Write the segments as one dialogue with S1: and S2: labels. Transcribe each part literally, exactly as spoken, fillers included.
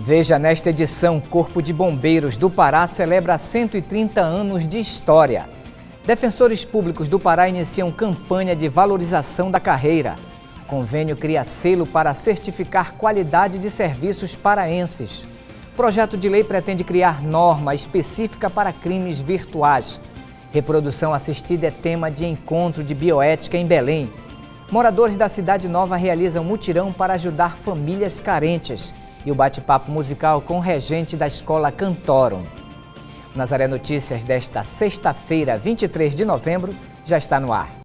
S1: Veja nesta edição, Corpo de Bombeiros do Pará celebra cento e trinta anos de história. Defensores públicos do Pará iniciam campanha de valorização da carreira. Convênio cria selo para certificar qualidade de serviços paraenses. Projeto de lei pretende criar norma específica para crimes virtuais. Reprodução assistida é tema de encontro de bioética em Belém. Moradores da Cidade Nova realizam mutirão para ajudar famílias carentes. E o bate-papo musical com o regente da Escola Cantorum. Nazaré Notícias desta sexta-feira, vinte e três de novembro, já está no ar.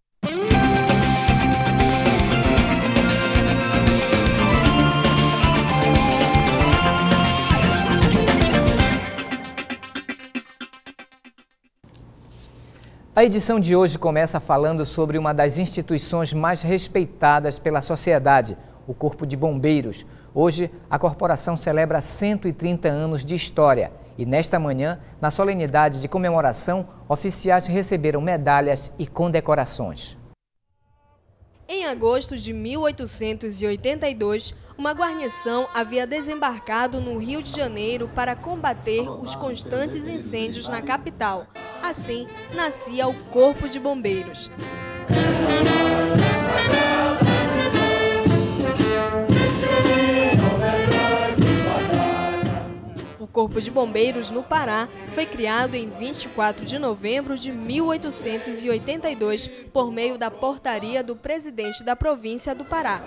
S1: A edição de hoje começa falando sobre uma das instituições mais respeitadas pela sociedade, o Corpo de Bombeiros. Hoje, a corporação celebra cento e trinta anos de história e, nesta manhã, na solenidade de comemoração, oficiais receberam medalhas e condecorações.
S2: Em agosto de mil oitocentos e oitenta e dois, uma guarnição havia desembarcado no Rio de Janeiro para combater os constantes incêndios na capital. Assim, nascia o Corpo de Bombeiros. O Corpo de Bombeiros no Pará foi criado em vinte e quatro de novembro de mil oitocentos e oitenta e dois por meio da portaria do presidente da província do Pará.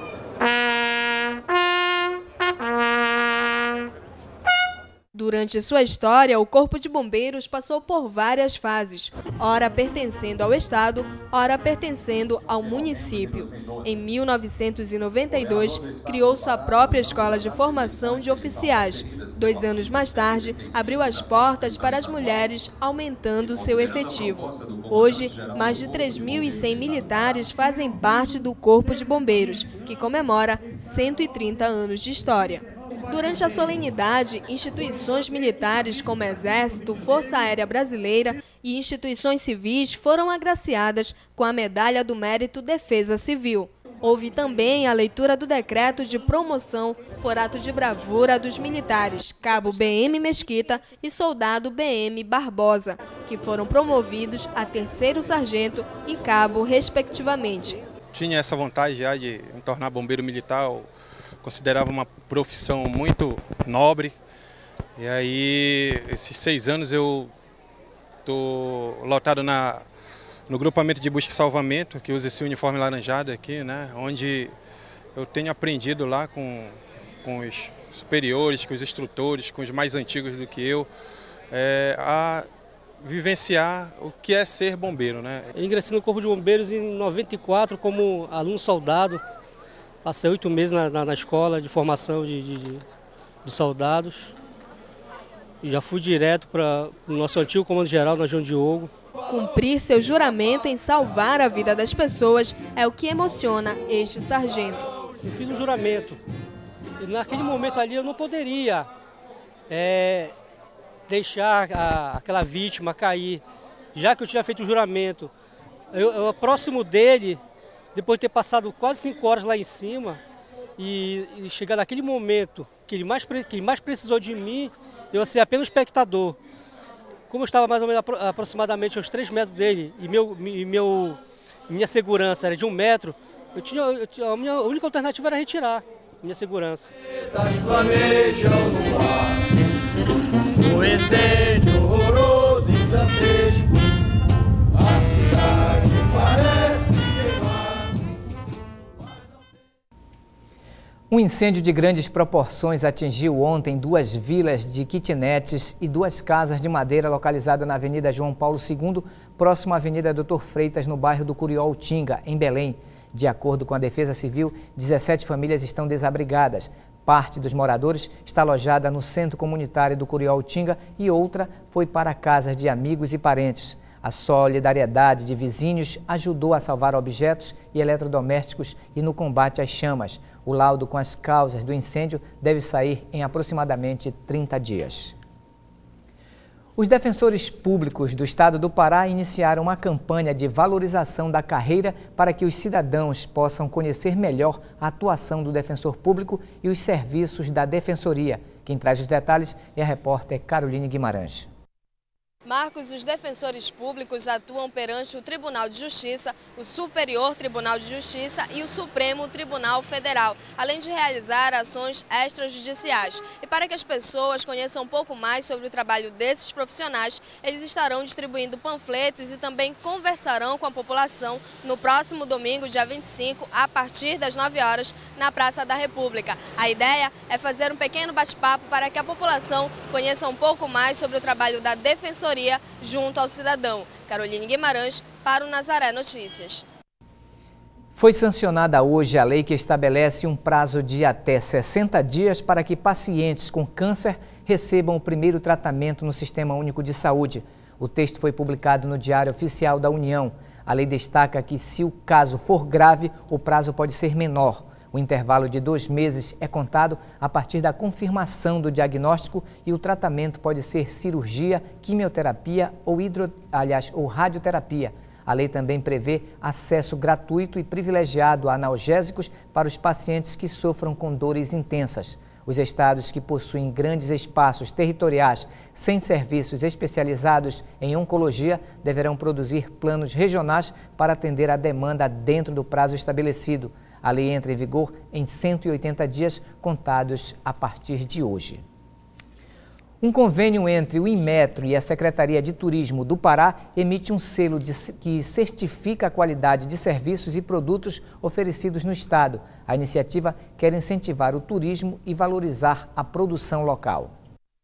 S2: Durante sua história, o Corpo de Bombeiros passou por várias fases, ora pertencendo ao Estado, ora pertencendo ao município. Em mil novecentos e noventa e dois, criou sua própria escola de formação de oficiais. Dois anos mais tarde, abriu as portas para as mulheres, aumentando seu efetivo. Hoje, mais de três mil e cem militares fazem parte do Corpo de Bombeiros, que comemora cento e trinta anos de história. Durante a solenidade, instituições militares como Exército, Força Aérea Brasileira e instituições civis foram agraciadas com a Medalha do Mérito Defesa Civil. Houve também a leitura do decreto de promoção por ato de bravura dos militares, Cabo B M Mesquita e Soldado B M Barbosa, que foram promovidos a terceiro sargento e cabo, respectivamente.
S3: Tinha essa vontade já de me tornar bombeiro militar. Considerava uma profissão muito nobre, e aí esses seis anos eu estou lotado na, no grupamento de busca e salvamento, que usa esse uniforme laranjado aqui, né, onde eu tenho aprendido lá com, com os superiores, com os instrutores, com os mais antigos do que eu, é, a vivenciar o que é ser bombeiro, né.
S4: Eu ingressei no Corpo de Bombeiros em noventa e quatro como aluno soldado. Passei oito meses na, na, na escola de formação de, de, de, de soldados e já fui direto para o nosso antigo comando-geral, na João Diogo.
S2: Cumprir seu juramento em salvar a vida das pessoas é o que emociona este sargento.
S4: Eu fiz um juramento e naquele momento ali eu não poderia é, deixar a, aquela vítima cair, já que eu tinha feito o juramento. Eu, eu próximo dele, depois de ter passado quase cinco horas lá em cima e, e chegar naquele momento que ele, mais, que ele mais precisou de mim, eu ser apenas espectador. Como eu estava mais ou menos apro aproximadamente aos três metros dele e, meu, e meu, minha segurança era de um metro, eu tinha, eu tinha, a minha única alternativa era retirar minha segurança. O incêndio horroroso e dantesco,
S1: a cidade parece. Um incêndio de grandes proporções atingiu ontem duas vilas de kitnets e duas casas de madeira localizadas na Avenida João Paulo segundo, próximo à Avenida Doutor Freitas, no bairro do Curió-Utinga, em Belém. De acordo com a Defesa Civil, dezessete famílias estão desabrigadas. Parte dos moradores está alojada no centro comunitário do Curió-Utinga e outra foi para casas de amigos e parentes. A solidariedade de vizinhos ajudou a salvar objetos e eletrodomésticos e no combate às chamas. O laudo com as causas do incêndio deve sair em aproximadamente trinta dias. Os defensores públicos do estado do Pará iniciaram uma campanha de valorização da carreira para que os cidadãos possam conhecer melhor a atuação do defensor público e os serviços da defensoria. Quem traz os detalhes é a repórter Caroline Guimarães.
S2: Marcos, os defensores públicos atuam perante o Tribunal de Justiça, o Superior Tribunal de Justiça e o Supremo Tribunal Federal, além de realizar ações extrajudiciais. E para que as pessoas conheçam um pouco mais sobre o trabalho desses profissionais, eles estarão distribuindo panfletos e também conversarão com a população no próximo domingo, dia vinte e cinco, a partir das nove horas, na Praça da República. A ideia é fazer um pequeno bate-papo para que a população conheça um pouco mais sobre o trabalho da Defensoria junto ao cidadão. Caroline Guimarães para o Nazaré Notícias.
S1: Foi sancionada hoje a lei que estabelece um prazo de até sessenta dias para que pacientes com câncer recebam o primeiro tratamento no Sistema Único de Saúde. O texto foi publicado no Diário Oficial da União. A lei destaca que, se o caso for grave, o prazo pode ser menor. O intervalo de dois meses é contado a partir da confirmação do diagnóstico e o tratamento pode ser cirurgia, quimioterapia ou, hidro, aliás, ou radioterapia. A lei também prevê acesso gratuito e privilegiado a analgésicos para os pacientes que sofram com dores intensas. Os estados que possuem grandes espaços territoriais sem serviços especializados em oncologia deverão produzir planos regionais para atender a demanda dentro do prazo estabelecido. A lei entra em vigor em cento e oitenta dias contados a partir de hoje. Um convênio entre o Inmetro e a Secretaria de Turismo do Pará emite um selo de, que certifica a qualidade de serviços e produtos oferecidos no estado. A iniciativa quer incentivar o turismo e valorizar a produção local.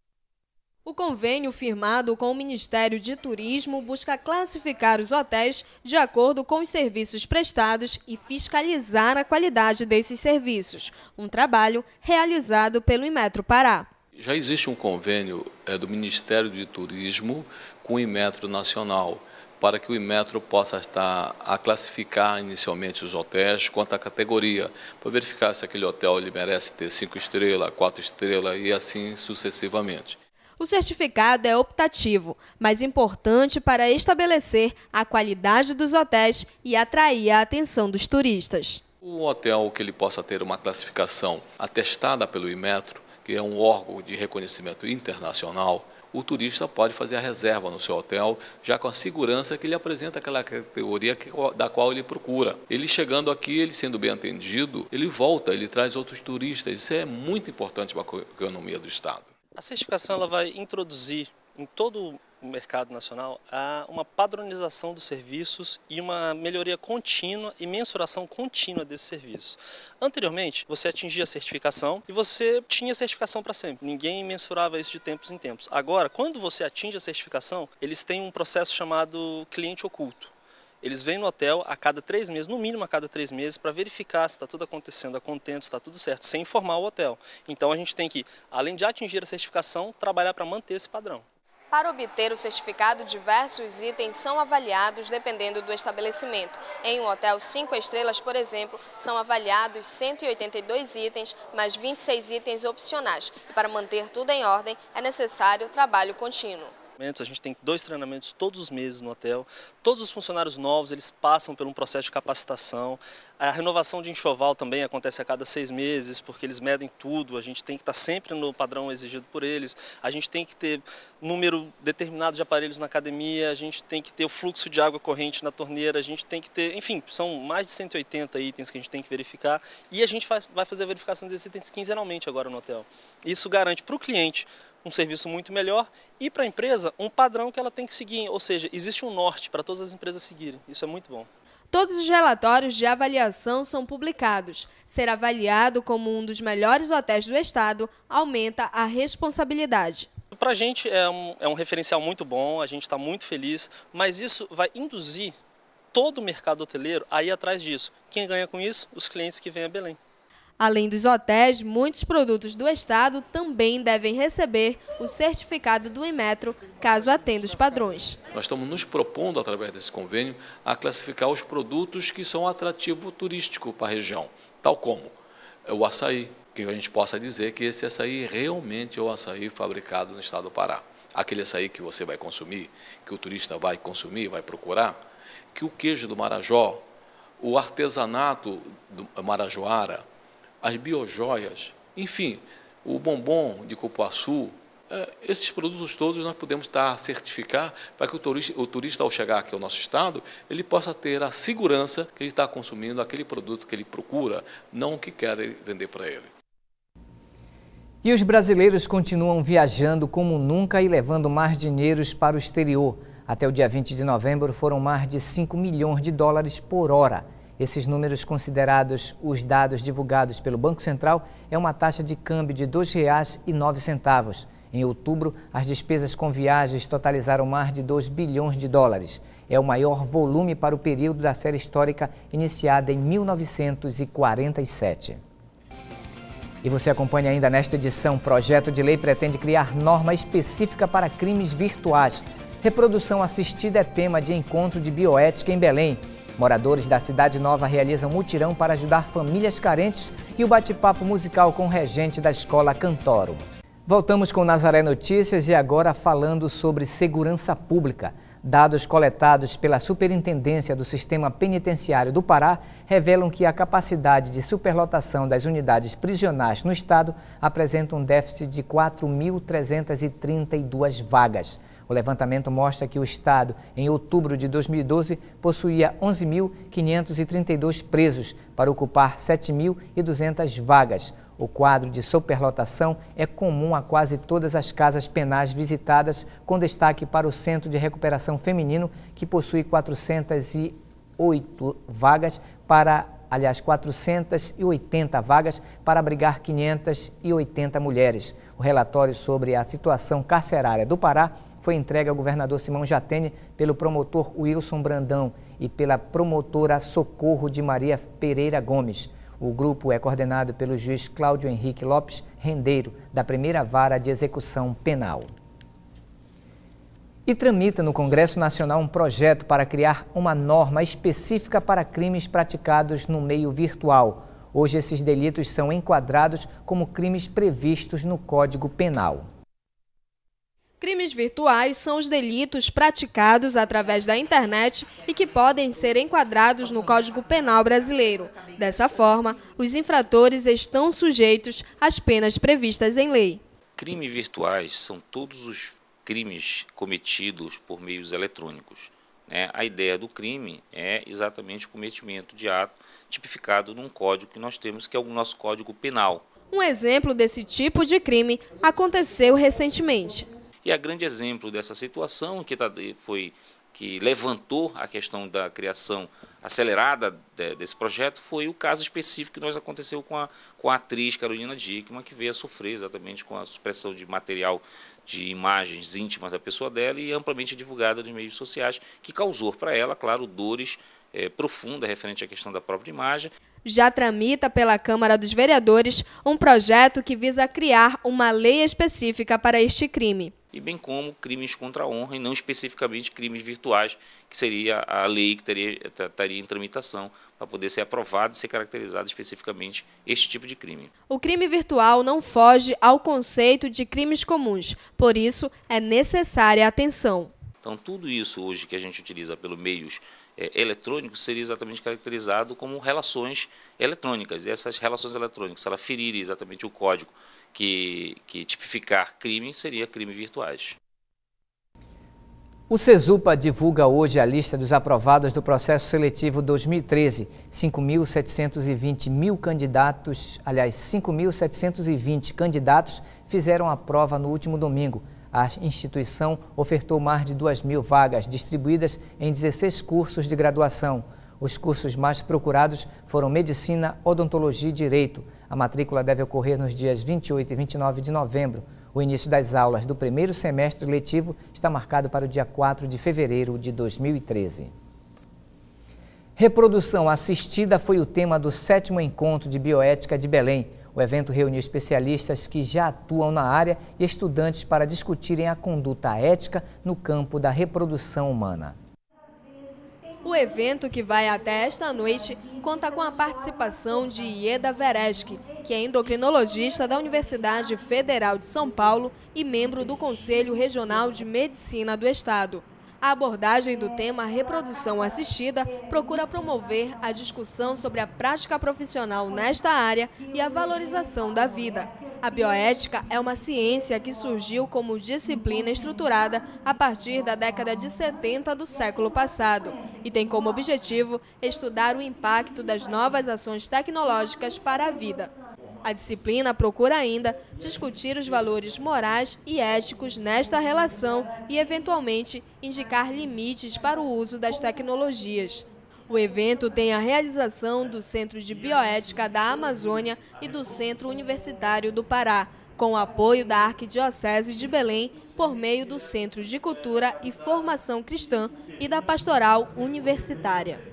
S2: O convênio firmado com o Ministério de Turismo busca classificar os hotéis de acordo com os serviços prestados e fiscalizar a qualidade desses serviços, um trabalho realizado pelo Inmetro Pará.
S5: Já existe um convênio é, do Ministério de Turismo com o Inmetro Nacional, para que o Inmetro possa estar a classificar inicialmente os hotéis quanto à categoria, para verificar se aquele hotel ele merece ter cinco estrelas, quatro estrelas e assim sucessivamente.
S2: O certificado é optativo, mas importante para estabelecer a qualidade dos hotéis e atrair a atenção dos turistas.
S5: O hotel que ele possa ter uma classificação atestada pelo Inmetro, que é um órgão de reconhecimento internacional, o turista pode fazer a reserva no seu hotel, já com a segurança que ele apresenta aquela categoria da qual ele procura. Ele chegando aqui, ele sendo bem atendido, ele volta, ele traz outros turistas. Isso é muito importante para a economia do estado.
S6: A certificação ela vai introduzir em todo o mercado nacional uma padronização dos serviços e uma melhoria contínua e mensuração contínua desses serviços. Anteriormente, você atingia a certificação e você tinha certificação para sempre. Ninguém mensurava isso de tempos em tempos. Agora, quando você atinge a certificação, eles têm um processo chamado cliente oculto. Eles vêm no hotel a cada três meses, no mínimo a cada três meses, para verificar se está tudo acontecendo a contento, se está tudo certo, sem informar o hotel. Então a gente tem que, além de atingir a certificação, trabalhar para manter esse padrão.
S2: Para obter o certificado, diversos itens são avaliados dependendo do estabelecimento. Em um hotel cinco estrelas, por exemplo, são avaliados cento e oitenta e dois itens, mais vinte e seis itens opcionais. E para manter tudo em ordem, é necessário trabalho contínuo.
S6: A gente tem dois treinamentos todos os meses no hotel. Todos os funcionários novos, eles passam por um processo de capacitação. A renovação de enxoval também acontece a cada seis meses, porque eles medem tudo. A gente tem que estar sempre no padrão exigido por eles. A gente tem que ter número determinado de aparelhos na academia. A gente tem que ter o fluxo de água corrente na torneira. A gente tem que ter, enfim, são mais de cento e oitenta itens que a gente tem que verificar. E a gente faz, vai fazer a verificação desses itens quinzenalmente agora no hotel. Isso garante para o cliente um serviço muito melhor e para a empresa um padrão que ela tem que seguir, ou seja, existe um norte para todas as empresas seguirem, isso é muito bom.
S2: Todos os relatórios de avaliação são publicados. Ser avaliado como um dos melhores hotéis do estado aumenta a responsabilidade.
S6: Para a gente é um, é um referencial muito bom, a gente está muito feliz, mas isso vai induzir todo o mercado hoteleiro a ir atrás disso. Quem ganha com isso? Os clientes que vêm a Belém.
S2: Além dos hotéis, muitos produtos do estado também devem receber o certificado do Inmetro, caso atenda os padrões.
S5: Nós estamos nos propondo, através desse convênio, a classificar os produtos que são atrativo turístico para a região, tal como o açaí, que a gente possa dizer que esse açaí realmente é o açaí fabricado no estado do Pará. Aquele açaí que você vai consumir, que o turista vai consumir, vai procurar, que o queijo do Marajó, o artesanato do Marajoara, as biojoias, enfim, O bombom de cupuaçu, é, esses produtos todos nós podemos estar certificar para que o turista, o turista, ao chegar aqui ao nosso estado, ele possa ter a segurança que ele está consumindo aquele produto que ele procura, não o que quer vender para ele.
S1: E os brasileiros continuam viajando como nunca e levando mais dinheiros para o exterior. Até o dia vinte de novembro foram mais de cinco milhões de dólares por hora. Esses números, considerados os dados divulgados pelo Banco Central, é uma taxa de câmbio de dois reais e nove centavos. Em outubro, as despesas com viagens totalizaram mais de dois bilhões de dólares. É o maior volume para o período da série histórica iniciada em mil novecentos e quarenta e sete. E você acompanha ainda nesta edição. Projeto de lei pretende criar norma específica para crimes virtuais. Reprodução assistida é tema de encontro de bioética em Belém. Moradores da Cidade Nova realizam mutirão para ajudar famílias carentes e o bate-papo musical com o regente da escola Cantoro. Voltamos com Nazaré Notícias e agora falando sobre segurança pública. Dados coletados pela Superintendência do Sistema Penitenciário do Pará revelam que a capacidade de superlotação das unidades prisionais no estado apresenta um déficit de quatro mil trezentas e trinta e duas vagas. O levantamento mostra que o estado, em outubro de dois mil e doze, possuía onze mil quinhentos e trinta e dois presos para ocupar sete mil e duzentas vagas. O quadro de superlotação é comum a quase todas as casas penais visitadas, com destaque para o Centro de Recuperação Feminino, que possui quatrocentas e oito vagas para, aliás, quatrocentas e oitenta vagas para abrigar quinhentas e oitenta mulheres. O relatório sobre a situação carcerária do Pará foi entregue ao governador Simão Jatene pelo promotor Wilson Brandão e pela promotora Socorro de Maria Pereira Gomes. O grupo é coordenado pelo juiz Cláudio Henrique Lopes Rendeiro, da primeira Vara de Execução Penal. E tramita no Congresso Nacional um projeto para criar uma norma específica para crimes praticados no meio virtual. Hoje, esses delitos são enquadrados como crimes previstos no Código Penal.
S2: Crimes virtuais são os delitos praticados através da internet e que podem ser enquadrados no Código Penal brasileiro. Dessa forma, os infratores estão sujeitos às penas previstas em lei.
S7: Crimes virtuais são todos os crimes cometidos por meios eletrônicos. Né? A ideia do crime é exatamente o cometimento de ato tipificado num código que nós temos, que é o nosso Código Penal.
S2: Um exemplo desse tipo de crime aconteceu recentemente.
S7: E a grande exemplo dessa situação que foi que levantou a questão da criação acelerada desse projeto foi o caso específico que nós aconteceu com a, com a atriz Carolina Dickmann, que veio a sofrer exatamente com a supressão de material de imagens íntimas da pessoa dela e amplamente divulgada nos meios sociais, que causou para ela, claro, dores é, profundas referente à questão da própria imagem.
S2: Já tramita pela Câmara dos Vereadores um projeto que visa criar uma lei específica para este crime.
S7: E bem como crimes contra a honra e não especificamente crimes virtuais, que seria a lei que teria, estaria em tramitação para poder ser aprovado e ser caracterizado especificamente este tipo de crime.
S2: O crime virtual não foge ao conceito de crimes comuns, por isso é necessária atenção.
S7: Então tudo isso hoje que a gente utiliza pelos meios é, eletrônicos seria exatamente caracterizado como relações eletrônicas. E essas relações eletrônicas, se ela ferirem exatamente o código Que, que tipificar crime, seria crime virtuais.
S1: O Cesupa divulga hoje a lista dos aprovados do processo seletivo dois mil e treze. cinco mil setecentos e vinte mil candidatos, aliás, cinco mil setecentos e vinte candidatos fizeram a prova no último domingo. A instituição ofertou mais de duas mil vagas, distribuídas em dezesseis cursos de graduação. Os cursos mais procurados foram Medicina, Odontologia e Direito. A matrícula deve ocorrer nos dias vinte e oito e vinte e nove de novembro. O início das aulas do primeiro semestre letivo está marcado para o dia quatro de fevereiro de dois mil e treze. Reprodução assistida foi o tema do sétimo encontro de bioética de Belém. O evento reuniu especialistas que já atuam na área e estudantes para discutirem a conduta ética no campo da reprodução humana.
S2: O evento, que vai até esta noite, conta com a participação de Ieda Vereschi, que é endocrinologista da Universidade Federal de São Paulo e membro do Conselho Regional de Medicina do Estado. A abordagem do tema reprodução assistida procura promover a discussão sobre a prática profissional nesta área e a valorização da vida. A bioética é uma ciência que surgiu como disciplina estruturada a partir da década de setenta do século passado e tem como objetivo estudar o impacto das novas ações tecnológicas para a vida. A disciplina procura ainda discutir os valores morais e éticos nesta relação e, eventualmente, indicar limites para o uso das tecnologias. O evento tem a realização do Centro de Bioética da Amazônia e do Centro Universitário do Pará, com o apoio da Arquidiocese de Belém, por meio do Centro de Cultura e Formação Cristã e da Pastoral Universitária.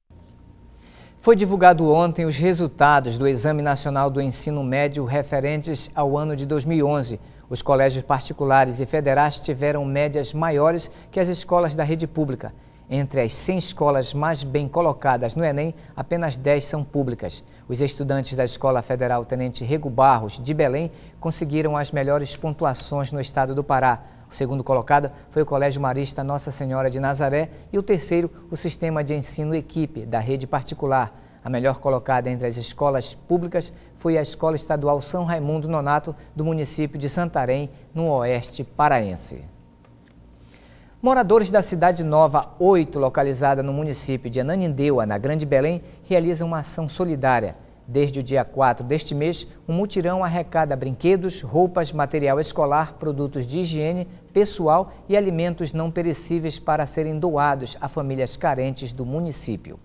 S1: Foi divulgado ontem os resultados do Exame Nacional do Ensino Médio referentes ao ano de dois mil e onze. Os colégios particulares e federais tiveram médias maiores que as escolas da rede pública. Entre as cem escolas mais bem colocadas no Enem, apenas dez são públicas. Os estudantes da Escola Federal Tenente Rego Barros, de Belém, conseguiram as melhores pontuações no estado do Pará. O segundo colocado foi o Colégio Marista Nossa Senhora de Nazaré e o terceiro, o Sistema de Ensino Equipe, da rede particular. A melhor colocada entre as escolas públicas foi a Escola Estadual São Raimundo Nonato, do município de Santarém, no oeste paraense. Moradores da Cidade Nova oito, localizada no município de Ananindeua, na Grande Belém, realizam uma ação solidária. Desde o dia quatro deste mês, um mutirão arrecada brinquedos, roupas, material escolar, produtos de higiene pessoal e alimentos não perecíveis para serem doados a famílias carentes do município.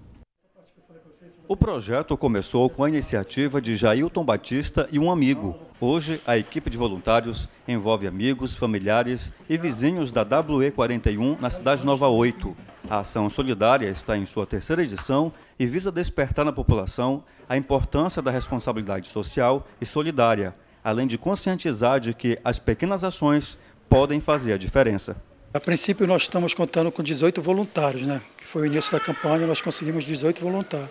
S8: O projeto começou com a iniciativa de Jailton Batista e um amigo. Hoje, a equipe de voluntários envolve amigos, familiares e vizinhos da W E quarenta e um na Cidade Nova oito. A ação solidária está em sua terceira edição e visa despertar na população a importância da responsabilidade social e solidária, além de conscientizar de que as pequenas ações podem fazer a diferença.
S9: A princípio, nós estamos contando com dezoito voluntários, né? Que foi o início da campanha, nós conseguimos dezoito voluntários.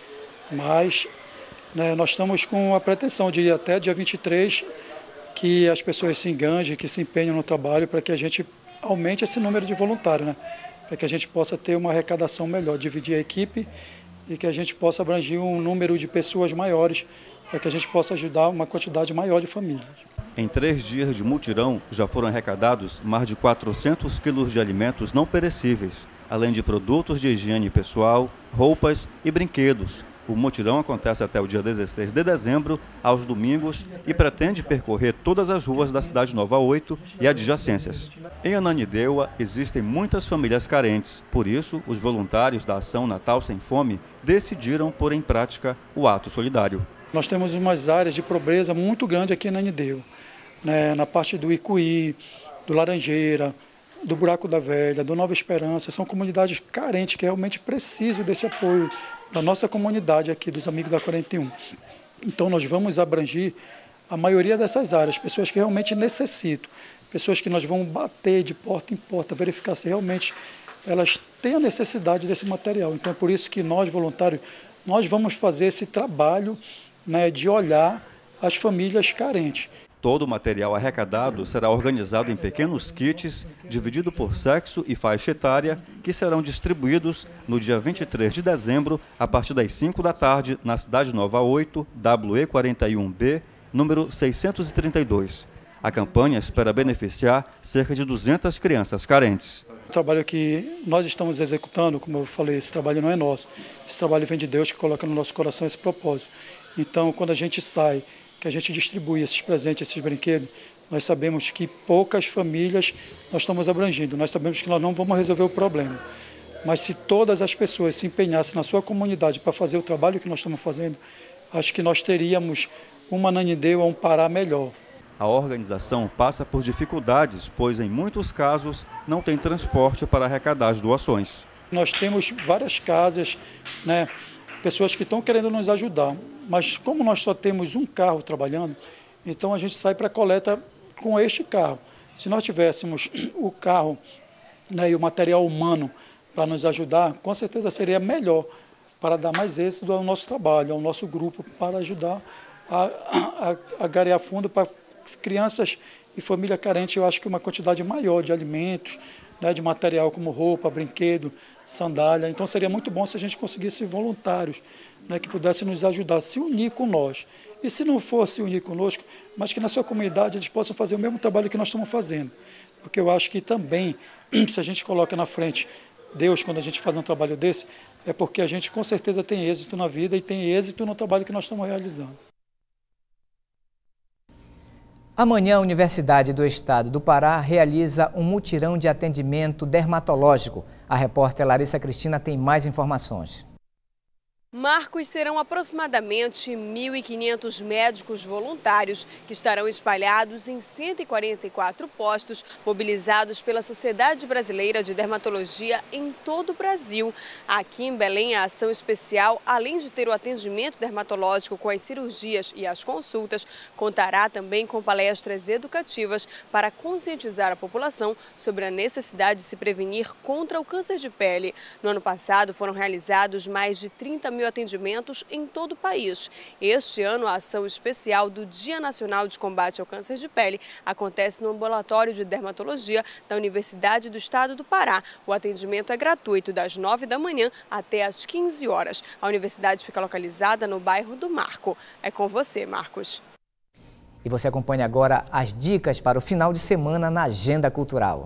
S9: Mas né, nós estamos com a pretensão de até dia vinte e três que as pessoas se enganjem, que se empenhem no trabalho para que a gente aumente esse número de voluntários, né? Para que a gente possa ter uma arrecadação melhor, dividir a equipe e que a gente possa abranger um número de pessoas maiores, para que a gente possa ajudar uma quantidade maior de famílias.
S8: Em três dias de mutirão, já foram arrecadados mais de quatrocentos quilos de alimentos não perecíveis, além de produtos de higiene pessoal, roupas e brinquedos. O mutirão acontece até o dia dezesseis de dezembro, aos domingos, e pretende percorrer todas as ruas da Cidade Nova oito e adjacências. Em Ananindeua existem muitas famílias carentes, por isso os voluntários da Ação Natal Sem Fome decidiram pôr em prática o ato solidário.
S9: Nós temos umas áreas de pobreza muito grandes aqui em Ananindeua, né, na parte do Icuí, do Laranjeira, do Buraco da Velha, do Nova Esperança. São comunidades carentes que realmente precisam desse apoio da nossa comunidade aqui, dos amigos da quarenta e um. Então nós vamos abranger a maioria dessas áreas, pessoas que realmente necessitam, pessoas que nós vamos bater de porta em porta, verificar se realmente elas têm a necessidade desse material. Então é por isso que nós, voluntários, nós vamos fazer esse trabalho, né, de olhar as famílias carentes.
S8: Todo o material arrecadado será organizado em pequenos kits, dividido por sexo e faixa etária, que serão distribuídos no dia vinte e três de dezembro, a partir das cinco da tarde, na Cidade Nova oito, W E quarenta e um B, número seiscentos e trinta e dois. A campanha espera beneficiar cerca de duzentas crianças carentes.
S9: O trabalho que nós estamos executando, como eu falei, esse trabalho não é nosso. Esse trabalho vem de Deus, que coloca no nosso coração esse propósito. Então, quando a gente sai, que a gente distribui esses presentes, esses brinquedos, nós sabemos que poucas famílias nós estamos abrangendo. Nós sabemos que nós não vamos resolver o problema. Mas se todas as pessoas se empenhassem na sua comunidade para fazer o trabalho que nós estamos fazendo, acho que nós teríamos uma Ananindeua, um Pará melhor.
S8: A organização passa por dificuldades, pois em muitos casos não tem transporte para arrecadar as doações.
S9: Nós temos várias casas, né, pessoas que estão querendo nos ajudar, mas como nós só temos um carro trabalhando, então a gente sai para a coleta com este carro. Se nós tivéssemos o carro, né, e o material humano para nos ajudar, com certeza seria melhor para dar mais êxito ao nosso trabalho, ao nosso grupo, para ajudar a, a, a garear fundo para crianças e família carente, eu acho que uma quantidade maior de alimentos, né, de material como roupa, brinquedo, sandália. Então seria muito bom se a gente conseguisse voluntários, né, que pudessem nos ajudar, se unir com nós. E se não fosse unir conosco, mas que na sua comunidade eles possam fazer o mesmo trabalho que nós estamos fazendo. Porque eu acho que também, se a gente coloca na frente Deus, quando a gente faz um trabalho desse, é porque a gente com certeza tem êxito na vida e tem êxito no trabalho que nós estamos realizando.
S1: Amanhã, a Universidade do Estado do Pará realiza um mutirão de atendimento dermatológico. A repórter Larissa Cristina tem mais informações.
S10: Marcos, serão aproximadamente mil e quinhentos médicos voluntários que estarão espalhados em cento e quarenta e quatro postos mobilizados pela Sociedade Brasileira de Dermatologia em todo o Brasil. Aqui em Belém, a ação especial, além de ter o atendimento dermatológico com as cirurgias e as consultas, contará também com palestras educativas para conscientizar a população sobre a necessidade de se prevenir contra o câncer de pele. No ano passado, foram realizados mais de trinta mil atendimentos em todo o país. Este ano, a ação especial do Dia Nacional de Combate ao Câncer de Pele acontece no Ambulatório de Dermatologia da Universidade do Estado do Pará. O atendimento é gratuito das nove da manhã até às quinze horas. A universidade fica localizada no bairro do Marco. É com você, Marcos.
S1: E você acompanha agora as dicas para o final de semana na Agenda Cultural.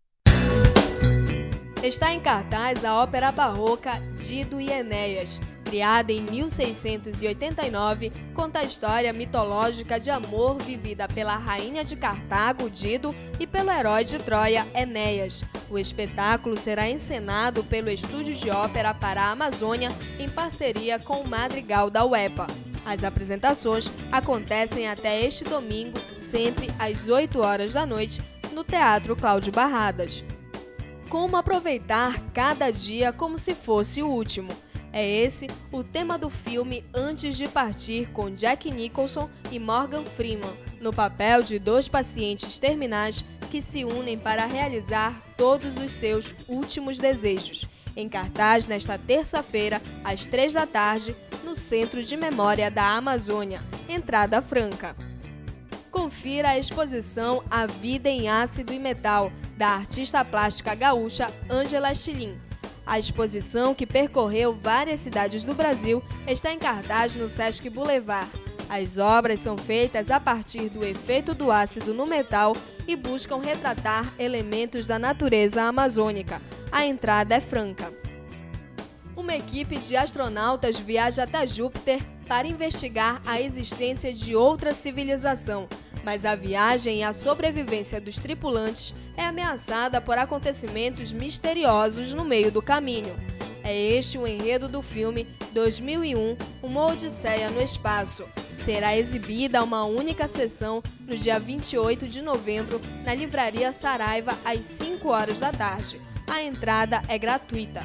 S2: Está em cartaz a ópera barroca Dido e Enéas. Criada em mil seiscentos e oitenta e nove, conta a história mitológica de amor vivida pela rainha de Cartago, Dido, e pelo herói de Troia, Enéas. O espetáculo será encenado pelo Estúdio de Ópera para a Amazônia em parceria com o Madrigal da U E P A. As apresentações acontecem até este domingo, sempre às oito horas da noite, no Teatro Cláudio Barradas. Como aproveitar cada dia como se fosse o último? É esse o tema do filme Antes de Partir, com Jack Nicholson e Morgan Freeman, no papel de dois pacientes terminais que se unem para realizar todos os seus últimos desejos. Em cartaz nesta terça-feira, às três da tarde, no Centro de Memória da Amazônia, entrada franca. Confira a exposição A Vida em Ácido e Metal, da artista plástica gaúcha Ângela Chilin. A exposição, que percorreu várias cidades do Brasil, está em cartaz no Sesc Boulevard. As obras são feitas a partir do efeito do ácido no metal e buscam retratar elementos da natureza amazônica. A entrada é franca. Uma equipe de astronautas viaja até Júpiter para investigar a existência de outra civilização, mas a viagem e a sobrevivência dos tripulantes é ameaçada por acontecimentos misteriosos no meio do caminho. É este o enredo do filme dois mil e um, Uma Odisseia no Espaço. Será exibida uma única sessão no dia vinte e oito de novembro na Livraria Saraiva às cinco horas da tarde. A entrada é gratuita.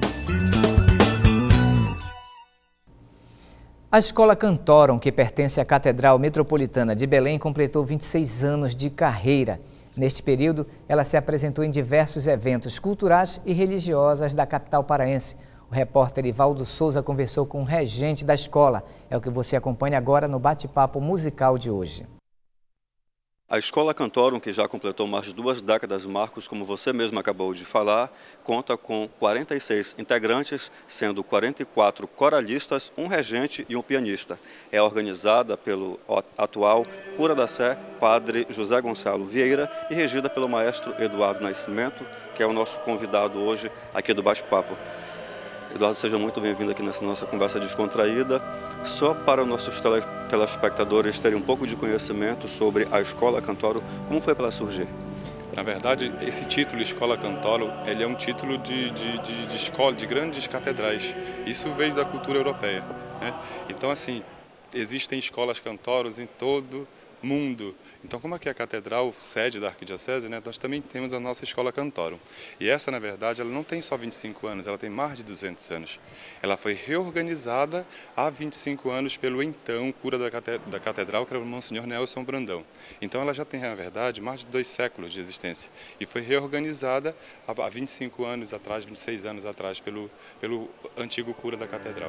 S1: A Escola Cantorum, que pertence à Catedral Metropolitana de Belém, completou vinte e seis anos de carreira. Neste período, ela se apresentou em diversos eventos culturais e religiosos da capital paraense. O repórter Ivaldo Souza conversou com o regente da escola. É o que você acompanha agora no bate-papo musical de hoje.
S8: A Escola Cantorum, que já completou mais de duas décadas, Marcos, como você mesmo acabou de falar, conta com quarenta e seis integrantes, sendo quarenta e quatro coralistas, um regente e um pianista. É organizada pelo atual cura da Sé, padre José Gonçalo Vieira, e regida pelo maestro Eduardo Nascimento, que é o nosso convidado hoje aqui do bate-papo. Eduardo, seja muito bem-vindo aqui nessa nossa conversa descontraída. Só para os nossos tele, telespectadores terem um pouco de conhecimento sobre a Escola Cantorum, como foi para ela surgir?
S11: Na verdade, esse título, Escola Cantorum, ele é um título de, de, de, de escola, de grandes catedrais. Isso veio da cultura europeia, né? Então, assim, existem escolas cantoros em todo mundo. Então, como aqui é a catedral, sede da arquidiocese, né, nós também temos a nossa Escola Cantorum. E essa, na verdade, ela não tem só vinte e cinco anos, ela tem mais de duzentos anos. Ela foi reorganizada há vinte e cinco anos pelo então cura da catedral, que era o Monsenhor Nelson Brandão. Então, ela já tem, na verdade, mais de dois séculos de existência. E foi reorganizada há vinte e cinco anos atrás, vinte e seis anos atrás, pelo, pelo antigo cura da catedral.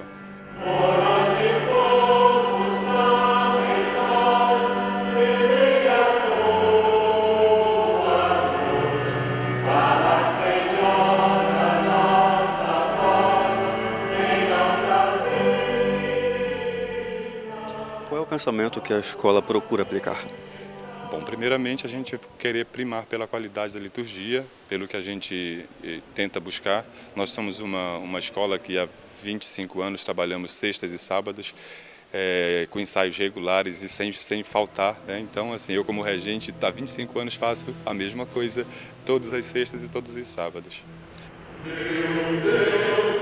S8: pensamento que a escola procura aplicar?
S11: Bom, primeiramente a gente querer primar pela qualidade da liturgia, pelo que a gente eh, tenta buscar. Nós somos uma, uma escola que há vinte e cinco anos trabalhamos sextas e sábados, é, com ensaios regulares e sem, sem faltar, né? Então, assim, eu como regente há vinte e cinco anos faço a mesma coisa todas as sextas e todos os sábados. Meu Deus,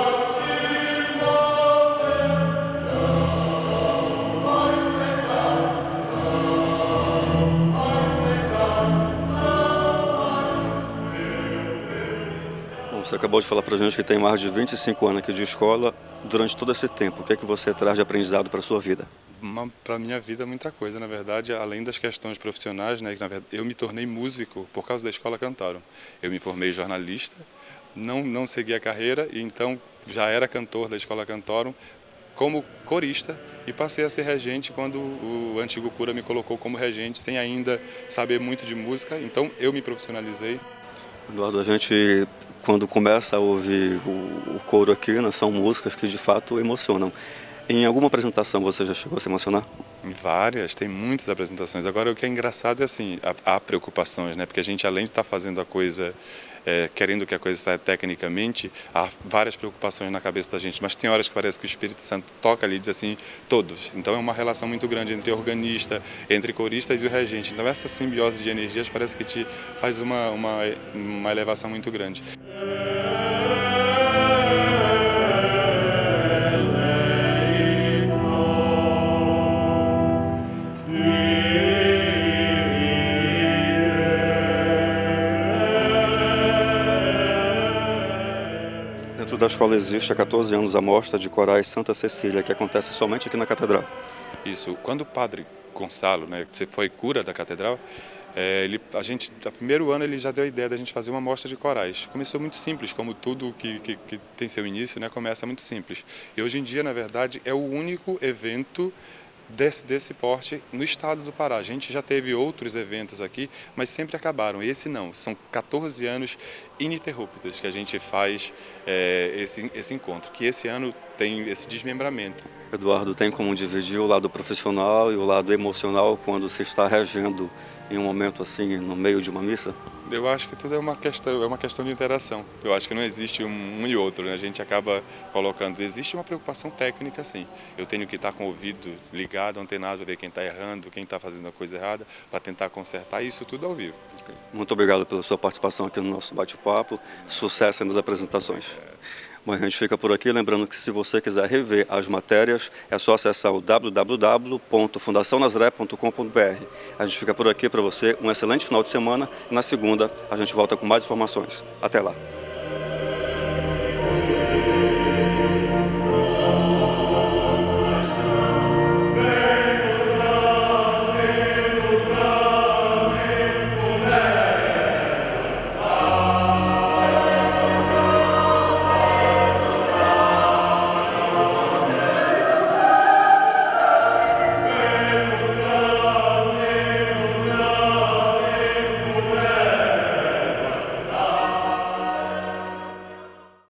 S8: você acabou de falar para a gente que tem mais de vinte e cinco anos aqui de escola. Durante todo esse tempo, o que é que você traz de aprendizado para a sua vida?
S11: Para a minha vida, muita coisa, na verdade, além das questões profissionais, né, que, na verdade, eu me tornei músico por causa da Escola Cantorum. Eu me formei jornalista, não, não segui a carreira, e então já era cantor da Escola Cantorum como corista e passei a ser regente quando o antigo cura me colocou como regente, sem ainda saber muito de música, então eu me profissionalizei.
S8: Eduardo, a gente, quando começa a ouvir o, o coro aqui, né, são músicas que de fato emocionam. Em alguma apresentação você já chegou a se emocionar?
S11: Em várias, tem muitas apresentações. Agora o que é engraçado é assim, há, há preocupações, né? Porque a gente, além de estar fazendo a coisa, é, querendo que a coisa saia tecnicamente, há várias preocupações na cabeça da gente, mas tem horas que parece que o Espírito Santo toca ali e diz assim, todos. Então é uma relação muito grande entre organista, entre coristas e o regente. Então essa simbiose de energias parece que te faz uma, uma, uma elevação muito grande.
S8: Da escola existe há quatorze anos a mostra de corais Santa Cecília, que acontece somente aqui na Catedral.
S11: Isso. Quando o padre Gonçalo, né, que foi cura da Catedral, é, ele, a gente, no primeiro ano ele já deu a ideia da gente fazer uma mostra de corais. Começou muito simples, como tudo que, que, que tem seu início, né, começa muito simples. E hoje em dia, na verdade, é o único evento Desse, desse porte no estado do Pará. A gente já teve outros eventos aqui, mas sempre acabaram. Esse não, são quatorze anos ininterruptos que a gente faz é, esse, esse encontro, que esse ano tem esse desmembramento.
S8: Eduardo, tem como dividir o lado profissional e o lado emocional quando se está regendo em um momento assim, no meio de uma missa?
S11: Eu acho que tudo é uma questão, é uma questão de interação. Eu acho que não existe um, um e outro, né? A gente acaba colocando, existe uma preocupação técnica, sim. Eu tenho que estar com o ouvido ligado, antenado, para ver quem está errando, quem está fazendo a coisa errada, para tentar consertar isso tudo ao vivo.
S8: Muito obrigado pela sua participação aqui no nosso bate-papo. Sucesso nas apresentações. Bom, a gente fica por aqui, lembrando que se você quiser rever as matérias, é só acessar o w w w ponto fundação nazaré ponto com ponto b r. A gente fica por aqui para você, um excelente final de semana e na segunda a gente volta com mais informações. Até lá!